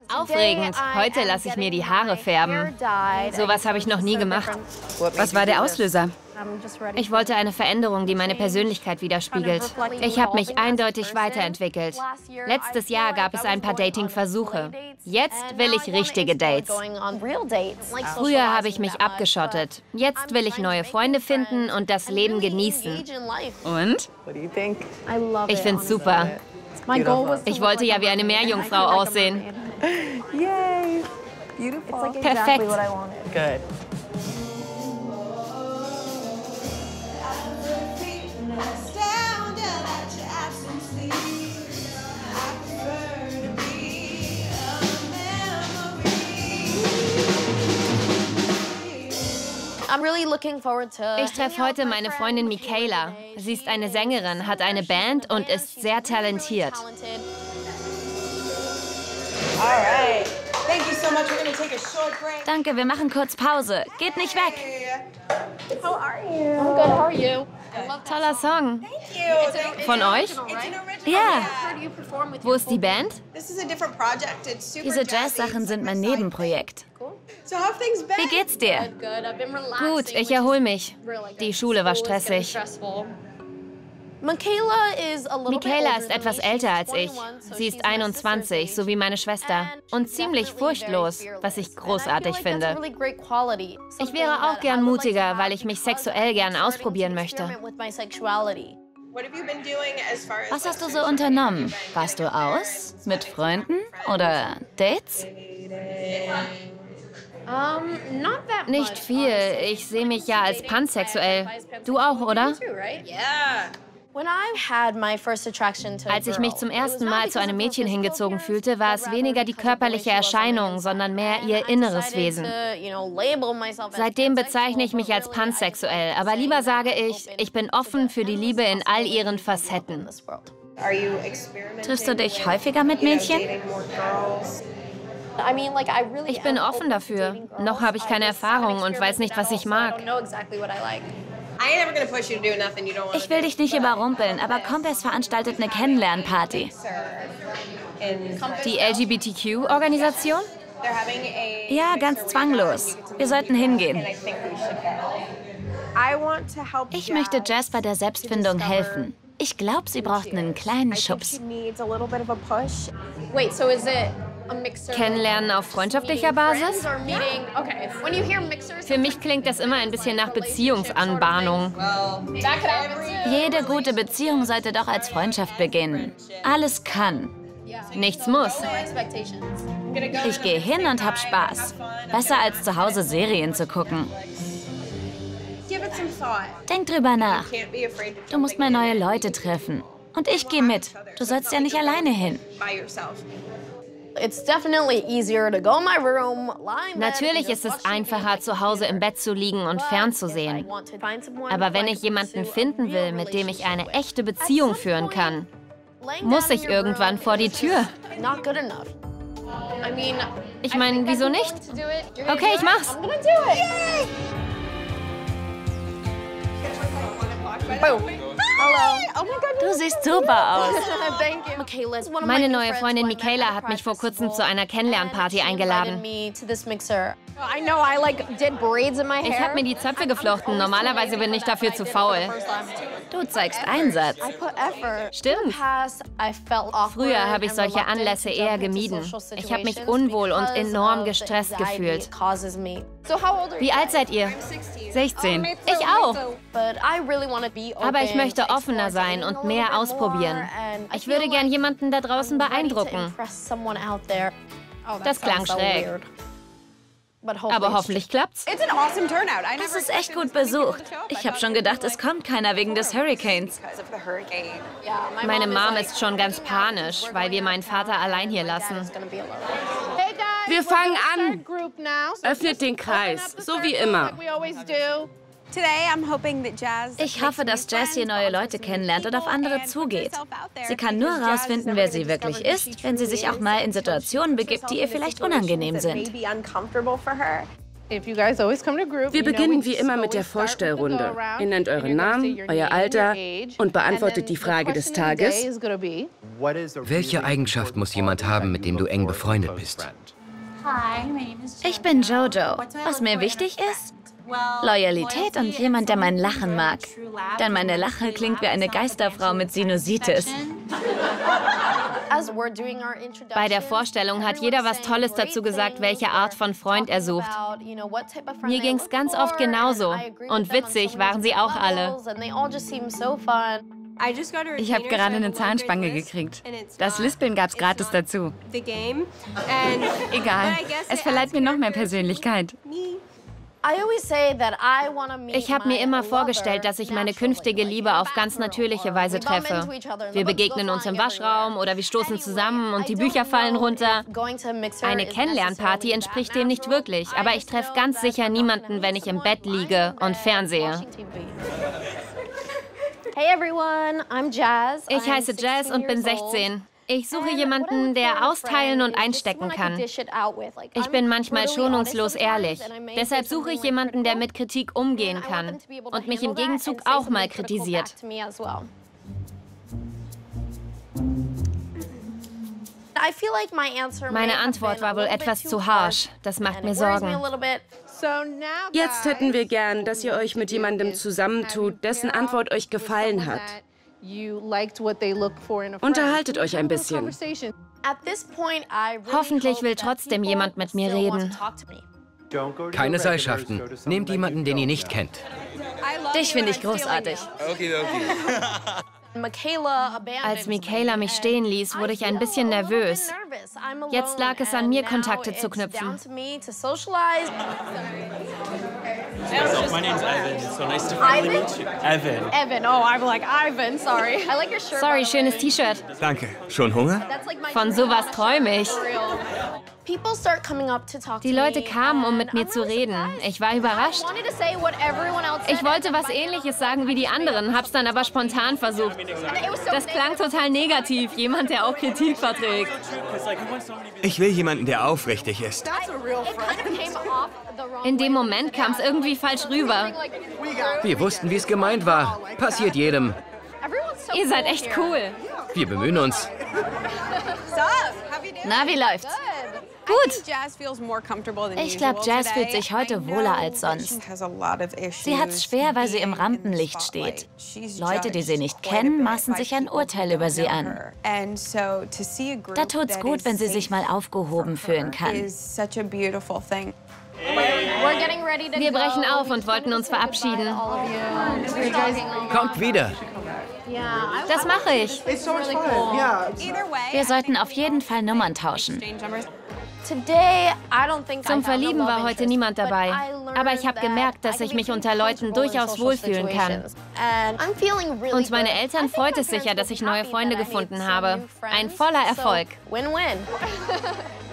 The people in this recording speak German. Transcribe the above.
Aufregend. Heute lasse ich mir die Haare färben. Sowas habe ich noch nie gemacht. Was war der Auslöser? Ich wollte eine Veränderung, die meine Persönlichkeit widerspiegelt. Ich habe mich eindeutig weiterentwickelt. Letztes Jahr gab es ein paar Dating-Versuche. Jetzt will ich richtige Dates. Früher habe ich mich abgeschottet. Jetzt will ich neue Freunde finden und das Leben genießen. Und? Ich finde es super. Ich wollte ja wie eine Meerjungfrau aussehen. Perfekt. Ich treffe heute meine Freundin Michaela. Sie ist eine Sängerin, hat eine Band und ist sehr talentiert. Danke, wir machen kurz Pause. Geht nicht weg. Toller Song. Von euch? Ja, Wo ist die Band? diese Jazz-Sachen sind mein Nebenprojekt. Wie geht's dir? Gut, ich erhole mich. Die Schule war stressig. Michaela ist etwas älter als ich. Sie ist 21, so wie meine Schwester. Und ziemlich furchtlos, was ich großartig finde. Ich wäre auch gern mutiger, weil ich mich sexuell gern ausprobieren möchte. Was hast du so unternommen? Warst du aus? Mit Freunden? Oder Dates? Nicht viel. Ich sehe mich ja als pansexuell. Du auch, oder? Als ich mich zum ersten Mal zu einem Mädchen hingezogen fühlte, war es weniger die körperliche Erscheinung, sondern mehr ihr inneres Wesen. Seitdem bezeichne ich mich als pansexuell, aber lieber sage ich, ich bin offen für die Liebe in all ihren Facetten. Triffst du dich häufiger mit Mädchen? Ich bin offen dafür. Noch habe ich keine Erfahrung und weiß nicht, was ich mag. Ich will dich nicht überrumpeln, aber Kompass veranstaltet eine Kennenlernparty. Die LGBTQ-Organisation? Ja, ganz zwanglos. Wir sollten hingehen. Ich möchte Jazz bei der Selbstfindung helfen. Ich glaube, sie braucht einen kleinen Schubs. Kennenlernen auf freundschaftlicher Basis? Für mich klingt das immer ein bisschen nach Beziehungsanbahnung. Jede gute Beziehung sollte doch als Freundschaft beginnen. Alles kann. Nichts muss. Ich gehe hin und hab Spaß. Besser als zu Hause Serien zu gucken. Denk drüber nach. Du musst mal neue Leute treffen. Und ich gehe mit. Du sollst ja nicht alleine hin. Natürlich ist es einfacher, zu Hause im Bett zu liegen und fernzusehen. Aber wenn ich jemanden finden will, mit dem ich eine echte Beziehung führen kann, muss ich irgendwann vor die Tür. Ich meine, wieso nicht? Okay, ich mach's. Du siehst super aus. Meine neue Freundin Michaela hat mich vor kurzem zu einer Kennenlernparty eingeladen. Ich habe mir die Zöpfe geflochten. Normalerweise bin ich dafür zu faul. Du zeigst Einsatz. Stimmt. Früher habe ich solche Anlässe eher gemieden. Ich habe mich unwohl und enorm gestresst gefühlt. Wie alt seid ihr? 16. Ich auch. Aber ich möchte offener sein und mehr ausprobieren. Ich würde gern jemanden da draußen beeindrucken. Das klang schräg. Aber hoffentlich klappt's. Das ist echt gut besucht. Ich habe schon gedacht, es kommt keiner wegen des Hurricanes. Meine Mom ist schon ganz panisch, weil wir meinen Vater allein hier lassen. Wir fangen an. Öffnet den Kreis, so wie immer. Ich hoffe, dass Jazz hier neue Leute kennenlernt und auf andere zugeht. Sie kann nur herausfinden, wer sie wirklich ist, wenn sie sich auch mal in Situationen begibt, die ihr vielleicht unangenehm sind. Wir beginnen wie immer mit der Vorstellrunde. Ihr nennt euren Namen, euer Alter und beantwortet die Frage des Tages. Welche Eigenschaft muss jemand haben, mit dem du eng befreundet bist? Ich bin Jojo. Was mir wichtig ist? Loyalität und jemand, der mein Lachen mag. Denn meine Lache klingt wie eine Geisterfrau mit Sinusitis. Bei der Vorstellung hat jeder was Tolles dazu gesagt, welche Art von Freund er sucht. Mir ging's ganz oft genauso. Und witzig waren sie auch alle. Ich habe gerade eine Zahnspange gekriegt. Das Lispeln gab's gratis dazu. Egal, es verleiht mir noch mehr Persönlichkeit. Ich habe mir immer vorgestellt, dass ich meine künftige Liebe auf ganz natürliche Weise treffe. Wir begegnen uns im Waschraum oder wir stoßen zusammen und die Bücher fallen runter. Eine Kennenlernparty entspricht dem nicht wirklich, aber ich treffe ganz sicher niemanden, wenn ich im Bett liege und fernsehe. Hey everyone, I'm Jazz. Ich heiße Jazz und bin 16. Ich suche jemanden, der austeilen und einstecken kann. Ich bin manchmal schonungslos ehrlich. Deshalb suche ich jemanden, der mit Kritik umgehen kann und mich im Gegenzug auch mal kritisiert. Meine Antwort war wohl etwas zu harsch. Das macht mir Sorgen. Jetzt hätten wir gern, dass ihr euch mit jemandem zusammentut, dessen Antwort euch gefallen hat. Unterhaltet euch ein bisschen. Hoffentlich will trotzdem jemand mit mir reden. Keine Seilschaften. Nehmt jemanden, den ihr nicht kennt. Dich finde ich großartig. Als Michaela mich stehen ließ, wurde ich ein bisschen nervös. Jetzt lag es an mir, Kontakte zu knüpfen. My name's Evan. It's so nice to finally meet you. Evan. Evan, oh, I'm like Ivan, sorry. I like your shirt. Sorry, schönes T-Shirt. Danke. Schon Hunger? Von sowas träume ich. Die Leute kamen, um mit mir zu reden. Ich war überrascht. Ich wollte was Ähnliches sagen wie die anderen, hab's dann aber spontan versucht. Das klang total negativ, jemand, der auch Kritik verträgt. Ich will jemanden, der aufrichtig ist. In dem Moment kam es irgendwie falsch rüber. Wir wussten, wie es gemeint war. Passiert jedem. Ihr seid echt cool. Wir bemühen uns. Na, wie läuft's? Gut. Ich glaube, Jazz fühlt sich heute wohler als sonst. Sie hat's schwer, weil sie im Rampenlicht steht. Leute, die sie nicht kennen, maßen sich ein Urteil über sie an. Da tut's gut, wenn sie sich mal aufgehoben fühlen kann. Wir brechen auf und wollten uns verabschieden. Kommt wieder. Das mache ich. Wir sollten auf jeden Fall Nummern tauschen. Zum Verlieben war heute niemand dabei. Aber ich habe gemerkt, dass ich mich unter Leuten durchaus wohlfühlen kann. Und meine Eltern freut es sicher, dass ich neue Freunde gefunden habe. Ein voller Erfolg.